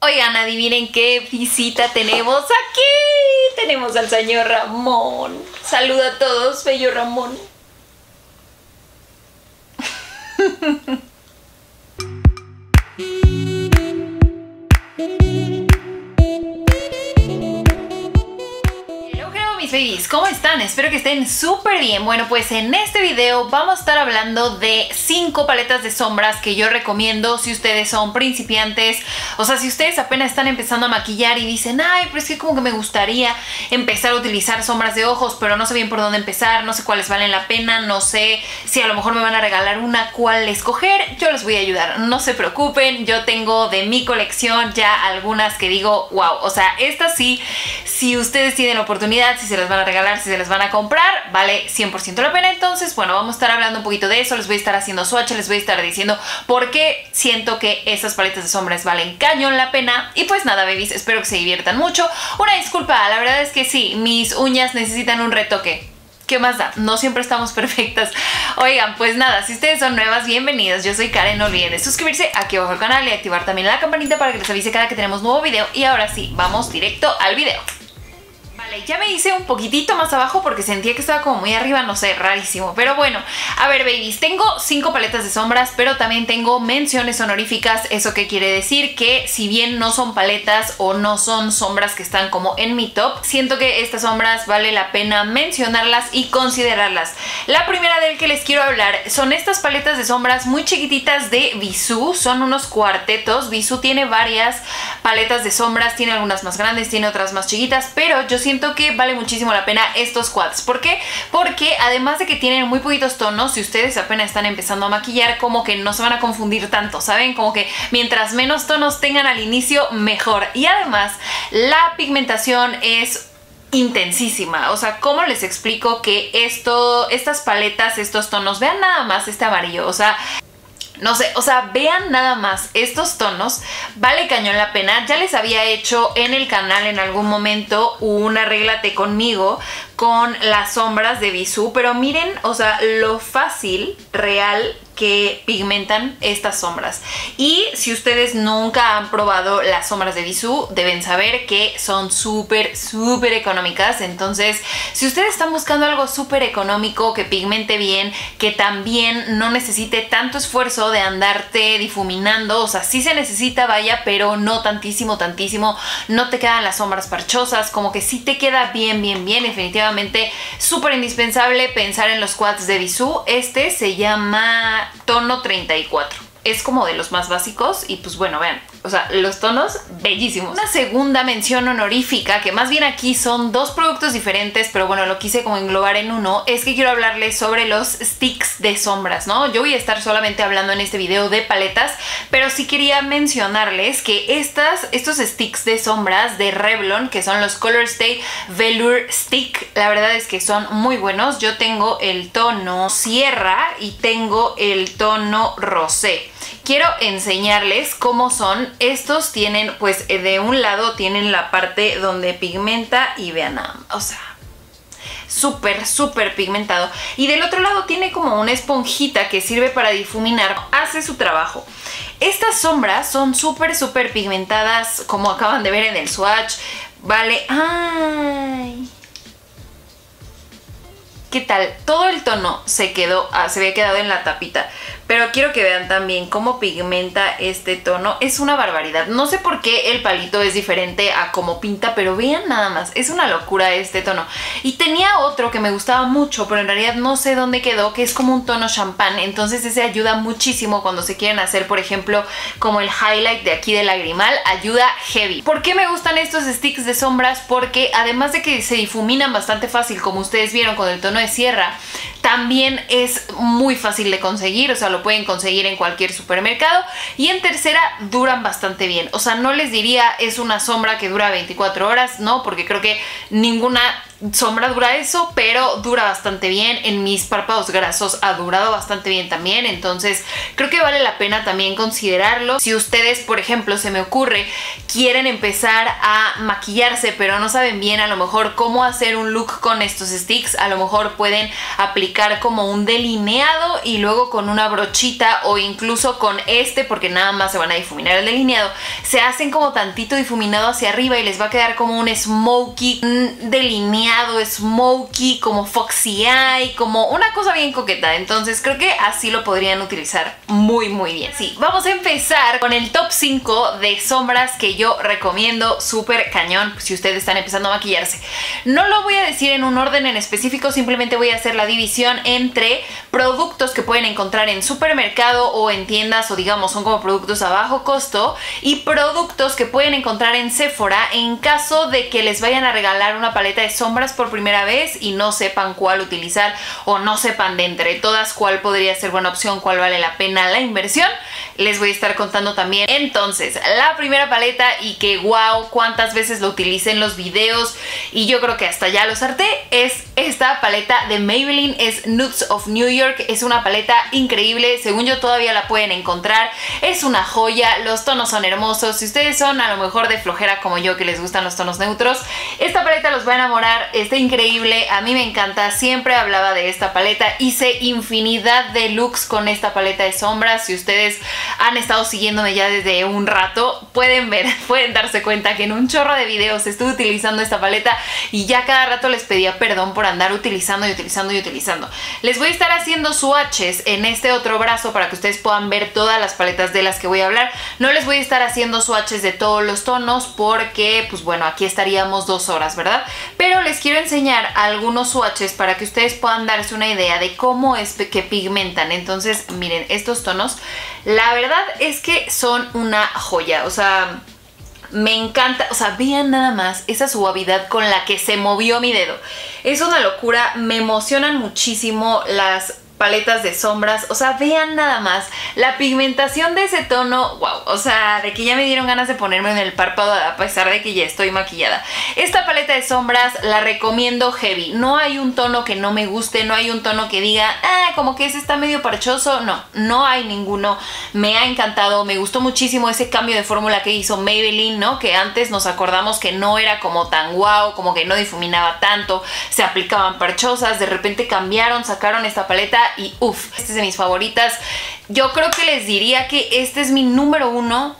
Oigan, adivinen qué visita tenemos aquí. Tenemos al señor Ramón. Saluda a todos, bello Ramón. Mis babies, ¿cómo están? Espero que estén súper bien. Bueno, pues en este video vamos a estar hablando de 5 paletas de sombras que yo recomiendo si ustedes son principiantes. O sea, si ustedes apenas están empezando a maquillar y dicen, ay, pero es que como que me gustaría empezar a utilizar sombras de ojos, pero no sé bien por dónde empezar, no sé cuáles valen la pena, no sé si a lo mejor me van a regalar una, cuál escoger. Yo les voy a ayudar, no se preocupen. Yo tengo de mi colección ya algunas que digo, wow, o sea, estas sí, si ustedes tienen la oportunidad, si se las van a regalar, si se las van a comprar, vale 100% la pena. Entonces, bueno, vamos a estar hablando un poquito de eso. Les voy a estar haciendo swatch, les voy a estar diciendo por qué siento que esas paletas de sombras valen cañón la pena. Y pues nada, babies, espero que se diviertan mucho. Una disculpa, la verdad es que sí, mis uñas necesitan un retoque. ¿Qué más da? No siempre estamos perfectas. Oigan, pues nada, si ustedes son nuevas, bienvenidas. Yo soy Karen, no olviden de suscribirse aquí abajo al canal y activar también la campanita para que les avise cada que tenemos nuevo video. Y ahora sí, vamos directo al video. Vale, ya me hice un poquitito más abajo porque sentía que estaba como muy arriba, no sé, rarísimo. Pero bueno, a ver, babies, tengo 5 paletas de sombras, pero también tengo menciones honoríficas. ¿Eso qué quiere decir? Que si bien no son paletas o no son sombras que están como en mi top, siento que estas sombras vale la pena mencionarlas y considerarlas. La primera del que les quiero hablar son estas paletas de sombras muy chiquititas de Bisú. Son unos cuartetos. Bisú tiene varias paletas de sombras, tiene algunas más grandes, tiene otras más chiquitas, pero yo siento que vale muchísimo la pena estos quads. ¿Por qué? Porque además de que tienen muy poquitos tonos, si ustedes apenas están empezando a maquillar, como que no se van a confundir tanto, ¿saben? Como que mientras menos tonos tengan al inicio, mejor. Y además, la pigmentación es intensísima. O sea, ¿cómo les explico que estas paletas, estos tonos, vean nada más este amarillo? O sea, no sé, o sea, vean nada más estos tonos, vale cañón la pena. Ya les había hecho en el canal en algún momento un arréglate conmigo con las sombras de Bisú, pero miren, o sea, lo fácil, real que pigmentan estas sombras. Y si ustedes nunca han probado las sombras de Bisú, deben saber que son súper económicas. Entonces, si ustedes están buscando algo súper económico, que pigmente bien, que también no necesite tanto esfuerzo de andarte difuminando, o sea, sí se necesita, vaya, pero no tantísimo, no te quedan las sombras parchosas, como que sí te queda bien, definitivamente súper indispensable pensar en los quads de Bisú. Este se llama tono 34. Es como de los más básicos y pues bueno, vean, o sea, los tonos bellísimos. Una segunda mención honorífica, que más bien aquí son 2 productos diferentes, pero bueno, lo quise como englobar en uno, es que quiero hablarles sobre los sticks de sombras, ¿no? Yo voy a estar solamente hablando en este video de paletas, pero sí quería mencionarles que estos sticks de sombras de Revlon, que son los Colorstay Velour Stick, la verdad es que son muy buenos. Yo tengo el tono Sierra y tengo el tono Rosé. Quiero enseñarles cómo son. Estos tienen, pues de un lado tienen la parte donde pigmenta y vean, o sea, súper pigmentado. Y del otro lado tiene como una esponjita que sirve para difuminar. Hace su trabajo. Estas sombras son súper pigmentadas, como acaban de ver en el swatch. Vale, ay, ¿qué tal? Todo el tono se había quedado en la tapita, pero quiero que vean también cómo pigmenta este tono. Es una barbaridad. No sé por qué el palito es diferente a cómo pinta, pero vean nada más. Es una locura este tono. Y tenía otro que me gustaba mucho, pero en realidad no sé dónde quedó, que es como un tono champán. Entonces ese ayuda muchísimo cuando se quieren hacer, por ejemplo, como el highlight de aquí del lagrimal. Ayuda heavy. ¿Por qué me gustan estos sticks de sombras? Porque además de que se difuminan bastante fácil, como ustedes vieron con el tono de Sierra, también es muy fácil de conseguir. O sea, lo pueden conseguir en cualquier supermercado. Y en tercera, duran bastante bien. O sea, no les diría es una sombra que dura 24 horas, no, porque creo que ninguna sombra dura eso, pero dura bastante bien. En mis párpados grasos ha durado bastante bien también, entonces creo que vale la pena también considerarlo. Si ustedes, por ejemplo, se me ocurre, quieren empezar a maquillarse pero no saben bien a lo mejor cómo hacer un look con estos sticks, a lo mejor pueden aplicar aplicar como un delineado y luego con una brochita o incluso con porque nada más se van a difuminar el delineado, se hacen como tantito difuminado hacia arriba y les va a quedar como un smokey, un delineado smokey, como foxy eye, como una cosa bien coqueta. Entonces creo que así lo podrían utilizar muy bien. Sí, vamos a empezar con el top 5 de sombras que yo recomiendo súper cañón si ustedes están empezando a maquillarse. No lo voy a decir en un orden en específico, simplemente voy a hacer la división entre productos que pueden encontrar en supermercado o en tiendas, o digamos son como productos a bajo costo, y productos que pueden encontrar en Sephora en caso de que les vayan a regalar una paleta de sombras por primera vez y no sepan cuál utilizar, o no sepan de entre todas cuál podría ser buena opción, cuál vale la pena la inversión. Les voy a estar contando también. Entonces, la primera paleta, y que wow, cuántas veces lo utilicé en los videos y yo creo que hasta ya los harté, es esta paleta de Maybelline, es Nudes of New York. Es una paleta increíble, según yo todavía la pueden encontrar, es una joya, los tonos son hermosos. Si ustedes son a lo mejor de flojera como yo, que les gustan los tonos neutros, esta paleta los va a enamorar, está increíble, a mí me encanta, siempre hablaba de esta paleta, hice infinidad de looks con esta paleta de sombras. Si ustedes han estado siguiéndome ya desde un rato, pueden ver, pueden darse cuenta que en un chorro de videos estuve utilizando esta paleta y ya cada rato les pedía perdón por andar utilizando. Les voy a estar haciendo swatches en este otro brazo para que ustedes puedan ver todas las paletas de las que voy a hablar. No les voy a estar haciendo swatches de todos los tonos porque, pues bueno, aquí estaríamos 2 horas, ¿verdad? Pero les quiero enseñar algunos swatches para que ustedes puedan darse una idea de cómo es que pigmentan. Entonces, miren, estos tonos, la verdad es que son una joya, o sea, me encanta, o sea, vean nada más esa suavidad con la que se movió mi dedo. Es una locura, me emocionan muchísimo las paletas de sombras, o sea, vean nada más la pigmentación de ese tono, wow, o sea, de que ya me dieron ganas de ponerme en el párpado a pesar de que ya estoy maquillada. Esta paleta de sombras la recomiendo heavy, no hay un tono que no me guste, no hay un tono que diga, como que ese está medio parchoso, no hay ninguno, me ha encantado, me gustó muchísimo ese cambio de fórmula que hizo Maybelline, ¿no? Que antes nos acordamos que no era como tan wow, como que no difuminaba tanto, se aplicaban parchosas, de repente cambiaron, sacaron esta paleta y uff, esta es de mis favoritas. Yo creo que les diría que este es mi número uno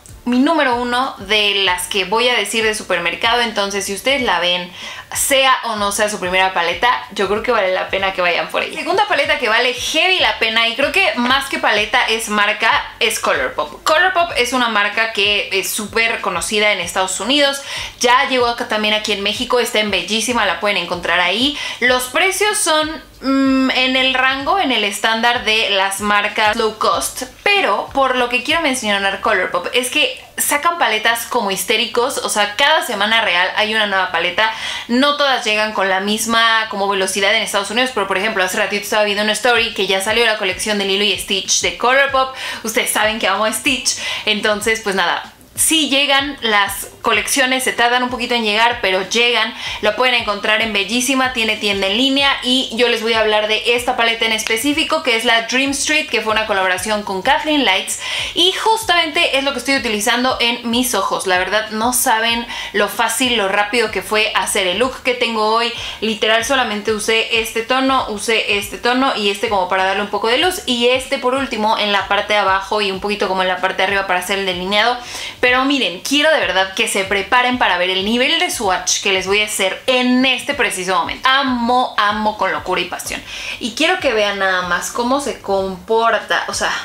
de las que voy a decir de supermercado. Entonces, si ustedes la ven, sea o no sea su primera paleta, yo creo que vale la pena que vayan por ella. Segunda paleta que vale heavy la pena, y creo que más que paleta es marca, es Colourpop. Colourpop es una marca que es súper conocida en Estados Unidos, ya llegó acá también aquí en México, está en Bellísima, la pueden encontrar ahí. Los precios son en el rango, en el estándar de las marcas low cost, pero por lo que quiero mencionar Colourpop es que sacan paletas como histéricos, o sea, cada semana real hay una nueva paleta. No todas llegan con la misma como velocidad en Estados Unidos, pero por ejemplo hace ratito estaba viendo una story que ya salió la colección de Lilo y Stitch de Colourpop. Ustedes saben que amo a Stitch, entonces pues nada, sí llegan las colecciones, se tardan un poquito en llegar, pero llegan. Lo pueden encontrar en Bellísima, tiene tienda en línea, y yo les voy a hablar de esta paleta en específico, que es la Dream Street, que fue una colaboración con Kathleen Lights, y justamente es lo que estoy utilizando en mis ojos. La verdad no saben lo fácil, lo rápido que fue hacer el look que tengo hoy. Literal solamente usé este tono y este como para darle un poco de luz, y este por último en la parte de abajo y un poquito como en la parte de arriba para hacer el delineado. Pero miren, quiero de verdad que se preparen para ver el nivel de swatch que les voy a hacer en este preciso momento. Amo con locura y pasión. Y quiero que vean nada más cómo se comporta, o sea,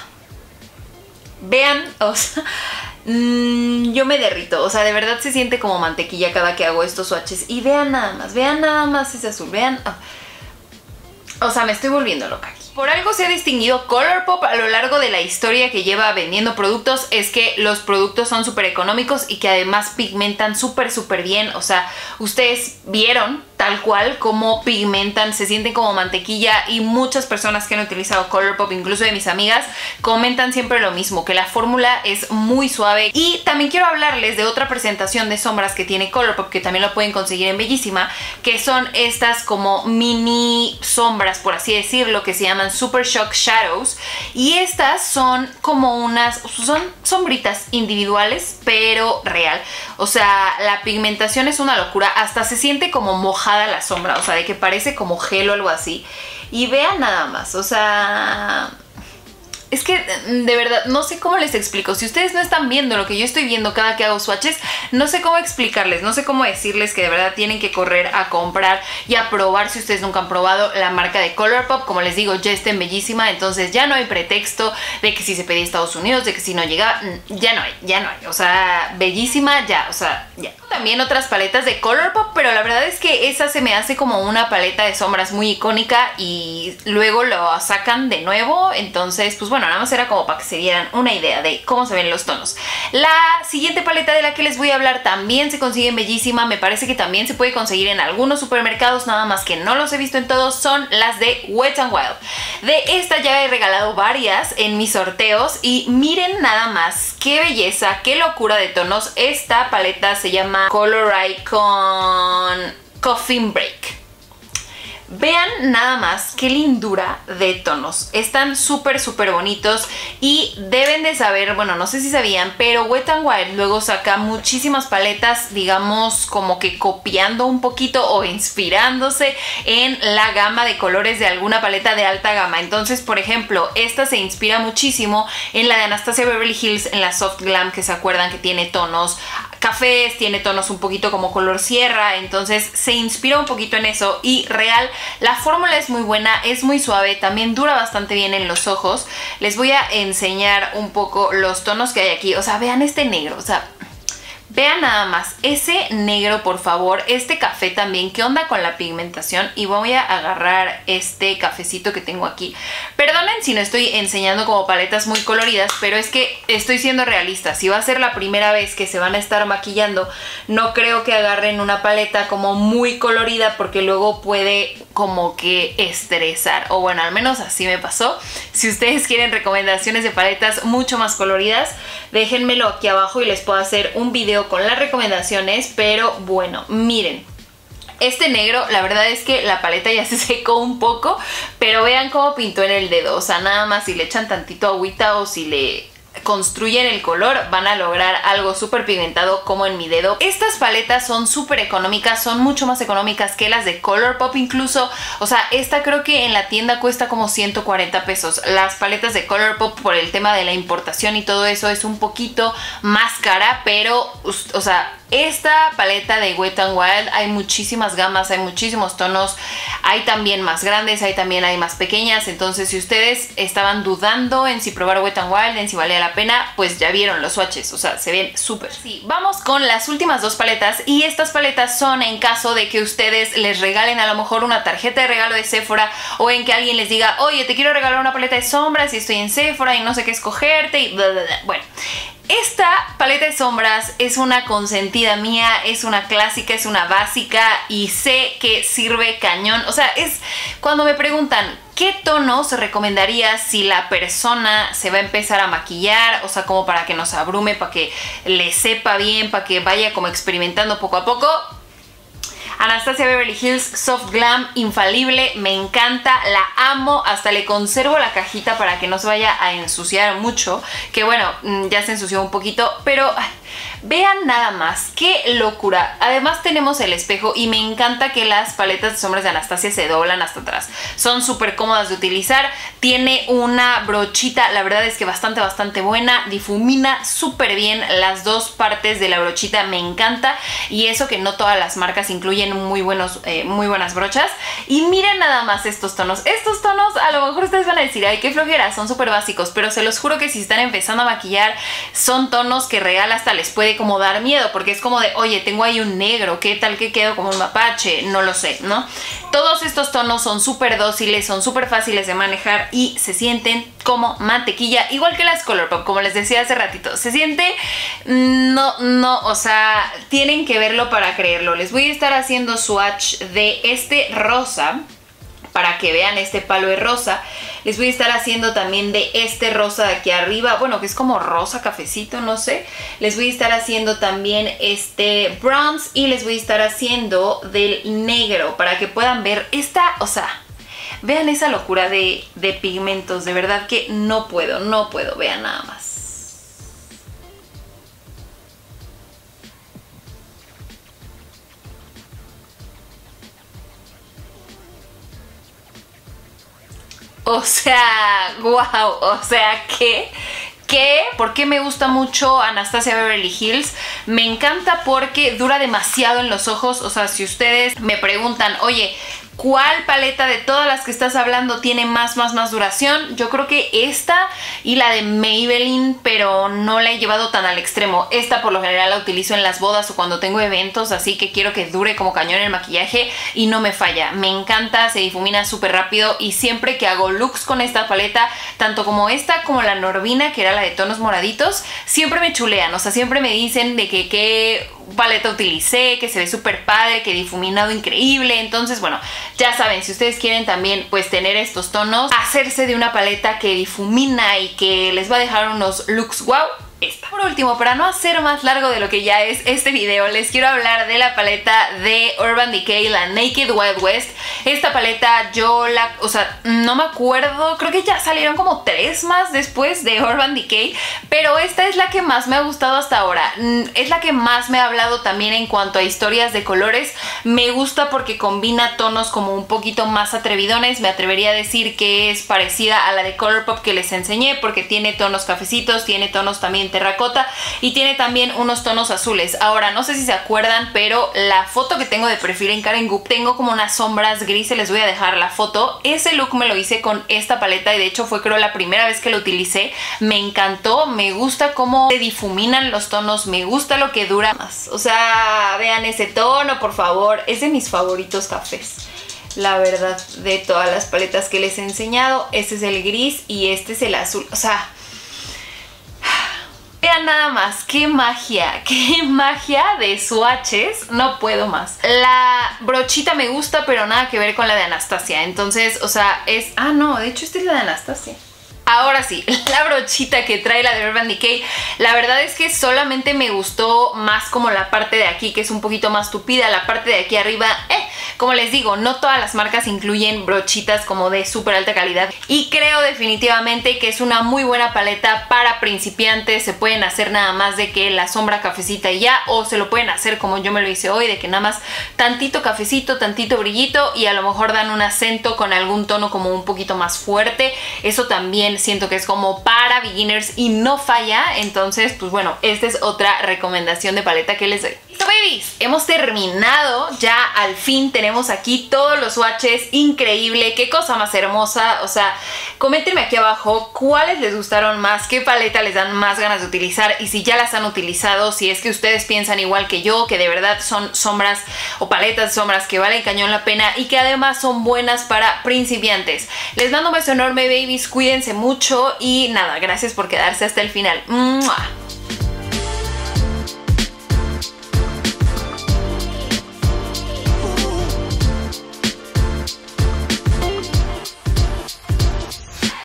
vean, o sea, yo me derrito, o sea, de verdad se siente como mantequilla cada que hago estos swatches. Y vean nada más ese azul, vean, o sea, me estoy volviendo loca aquí. Por algo se ha distinguido Colourpop a lo largo de la historia que lleva vendiendo productos, es que los productos son súper económicos y que además pigmentan súper bien. O sea, ustedes vieron tal cual como pigmentan, se sienten como mantequilla, y muchas personas que han utilizado Colourpop, incluso de mis amigas, comentan siempre lo mismo, que la fórmula es muy suave. Y también quiero hablarles de otra presentación de sombras que tiene Colourpop, que también lo pueden conseguir en Bellísima, que son estas como mini sombras, por así decirlo, que se llaman Super Shock Shadows, y estas son como unas, son sombritas individuales pero real, o sea, la pigmentación es una locura, hasta se siente como mojada mojada la sombra, o sea, de que parece como gel o algo así. Y vean nada más, o sea... Es que de verdad no sé cómo les explico. Si ustedes no están viendo lo que yo estoy viendo cada que hago swatches, no sé cómo explicarles, no sé cómo decirles que de verdad tienen que correr a comprar y a probar si ustedes nunca han probado la marca de ColourPop. Como les digo, ya está en bellísima, entonces ya no hay pretexto de que si se pedía a Estados Unidos, de que si no llegaba, ya no hay. O sea, bellísima ya, o sea, ya. También otras paletas de ColourPop, pero la verdad es que esa se me hace como una paleta de sombras muy icónica y luego lo sacan de nuevo, entonces pues bueno, nada más era como para que se dieran una idea de cómo se ven los tonos. La siguiente paleta de la que les voy a hablar también se consigue en bellísima, me parece que también se puede conseguir en algunos supermercados, nada más que no los he visto en todos, son las de Wet n Wild. De esta ya he regalado varias en mis sorteos y miren nada más qué belleza, qué locura de tonos. Esta paleta se llama Color Icon Coffin Break. Vean nada más qué lindura de tonos. Están súper bonitos y deben de saber, bueno, no sé si sabían, pero Wet n Wild luego saca muchísimas paletas, digamos, como que copiando un poquito o inspirándose en la gama de colores de alguna paleta de alta gama. Entonces, por ejemplo, esta se inspira muchísimo en la de Anastasia Beverly Hills, en la Soft Glam, que se acuerdan que tiene tonos cafés, tiene tonos un poquito como color sierra, entonces se inspira un poquito en eso y real, la fórmula es muy buena, es muy suave, también dura bastante bien en los ojos. Les voy a enseñar un poco los tonos que hay aquí, o sea, vean este negro, o sea... Vean nada más, ese negro por favor, este café también, ¿qué onda con la pigmentación? Y voy a agarrar este cafecito que tengo aquí. Perdonen si no estoy enseñando como paletas muy coloridas, pero es que estoy siendo realista. Si va a ser la primera vez que se van a estar maquillando, no creo que agarren una paleta como muy colorida porque luego puede como que estresar. O bueno, al menos así me pasó. Si ustedes quieren recomendaciones de paletas mucho más coloridas, déjenmelo aquí abajo y les puedo hacer un video con las recomendaciones, pero bueno, miren. Este negro, la verdad es que la paleta ya se secó un poco, pero vean cómo pintó en el dedo, o sea, nada más si le echan tantito agüita o si le construyen el color, van a lograr algo súper pigmentado como en mi dedo. Estas paletas son súper económicas, son mucho más económicas que las de ColourPop incluso, o sea, esta creo que en la tienda cuesta como 140 pesos. Las paletas de ColourPop, por el tema de la importación y todo eso, es un poquito más cara, pero, o sea, esta paleta de Wet n Wild hay muchísimas gamas, hay muchísimos tonos, hay también más grandes, hay más pequeñas, entonces si ustedes estaban dudando en si probar Wet n Wild, en si valía la pena, pues ya vieron los swatches, o sea, se ven súper. Sí, vamos con las últimas dos paletas y estas paletas son en caso de que ustedes les regalen a lo mejor una tarjeta de regalo de Sephora o en que alguien les diga, oye, te quiero regalar una paleta de sombras y estoy en Sephora y no sé qué escogerte y bla, bla, bla. Bueno, esta paleta de sombras es una consentida mía, es una clásica, es una básica y sé que sirve cañón. O sea, es cuando me preguntan ¿qué tonos recomendarías si la persona se va a empezar a maquillar? O sea, como para que no se abrume, para que le sepa bien, para que vaya como experimentando poco a poco. Anastasia Beverly Hills Soft Glam, infalible, me encanta, la amo, hasta le conservo la cajita para que no se vaya a ensuciar mucho, que bueno, ya se ensució un poquito, pero vean nada más, qué locura. Además tenemos el espejo y me encanta que las paletas de sombras de Anastasia se doblan hasta atrás, son súper cómodas de utilizar, tiene una brochita, la verdad es que bastante buena, difumina súper bien las dos partes de la brochita, me encanta, y eso que no todas las marcas incluyen muy buenas brochas. Y miren nada más estos tonos, a lo mejor ustedes van a decir, ay, qué flojera, son súper básicos, pero se los juro que si están empezando a maquillar, son tonos que real hasta les puede como dar miedo, porque es como de, oye, tengo ahí un negro, ¿qué tal que quedo como un mapache? No lo sé, ¿no? Todos estos tonos son súper dóciles, son súper fáciles de manejar y se sienten como mantequilla, igual que las ColourPop, como les decía hace ratito, se siente, o sea, tienen que verlo para creerlo. Les voy a estar haciendo swatch de este rosa, para que vean este palo de rosa. Les voy a estar haciendo también de este rosa de aquí arriba, bueno, que es como rosa cafecito, no sé. Les voy a estar haciendo también este bronze y les voy a estar haciendo del negro para que puedan ver esta, o sea, vean esa locura de pigmentos, de verdad que no puedo, vean nada más. O sea, wow, o sea, ¿por qué me gusta mucho Anastasia Beverly Hills? Me encanta porque dura demasiado en los ojos. O sea, si ustedes me preguntan, oye, ¿cuál paleta de todas las que estás hablando tiene más duración? Yo creo que esta y la de Maybelline, pero no la he llevado tan al extremo. Esta por lo general la utilizo en las bodas o cuando tengo eventos, así que quiero que dure como cañón el maquillaje y no me falla. Me encanta, se difumina súper rápido y siempre que hago looks con esta paleta, tanto como esta como la Norvina, que era la de tonos moraditos, siempre me chulean. O sea, siempre me dicen de que qué paleta utilicé, que se ve súper padre, que difuminado increíble. Entonces, bueno, ya saben, si ustedes quieren también pues tener estos tonos, hacerse de una paleta que difumina y que les va a dejar unos looks wow, esta. Por último, para no hacer más largo de lo que ya es este video, les quiero hablar de la paleta de Urban Decay, la Naked Wild West. Esta paleta o sea, no me acuerdo, creo que ya salieron como 3 más después de Urban Decay, pero esta es la que más me ha gustado hasta ahora. Es la que más me ha hablado también en cuanto a historias de colores. Me gusta porque combina tonos como un poquito más atrevidones. Me atrevería a decir que es parecida a la de Colourpop que les enseñé, porque tiene tonos cafecitos, tiene tonos también terracota y tiene también unos tonos azules. Ahora, no sé si se acuerdan, pero la foto que tengo de perfil en Karen Goop, tengo como unas sombras grises, les voy a dejar la foto. Ese look me lo hice con esta paleta y de hecho fue creo la primera vez que lo utilicé. Me encantó, me gusta cómo se difuminan los tonos, me gusta lo que dura más. O sea, vean ese tono, por favor, es de mis favoritos cafés. La verdad, de todas las paletas que les he enseñado, este es el gris y este es el azul. O sea, vean nada más, qué magia de swatches, no puedo más. La brochita me gusta, pero nada que ver con la de Anastasia, entonces, o sea, no, de hecho esta es la de Anastasia. Ahora sí, la brochita que trae la de Urban Decay, la verdad es que solamente me gustó más como la parte de aquí, que es un poquito más tupida. La parte de aquí arriba, como les digo, no todas las marcas incluyen brochitas como de súper alta calidad. Y creo definitivamente que es una muy buena paleta para principiantes. Se pueden hacer nada más de que la sombra cafecita y ya, o se lo pueden hacer como yo me lo hice hoy, de que nada más tantito cafecito, tantito brillito y a lo mejor dan un acento con algún tono como un poquito más fuerte. Eso también siento que es como para beginners y no falla. Entonces, pues bueno, esta es otra recomendación de paleta que les doy. Listo, babies, hemos terminado. Ya al fin tenemos aquí todos los swatches. Increíble, qué cosa más hermosa. O sea, coméntenme aquí abajo cuáles les gustaron más, qué paleta les dan más ganas de utilizar y si ya las han utilizado, si es que ustedes piensan igual que yo, que de verdad son sombras o paletas de sombras que valen cañón la pena y que además son buenas para principiantes. Les mando un beso enorme, babies, cuídense mucho y nada, gracias por quedarse hasta el final. ¡Mua!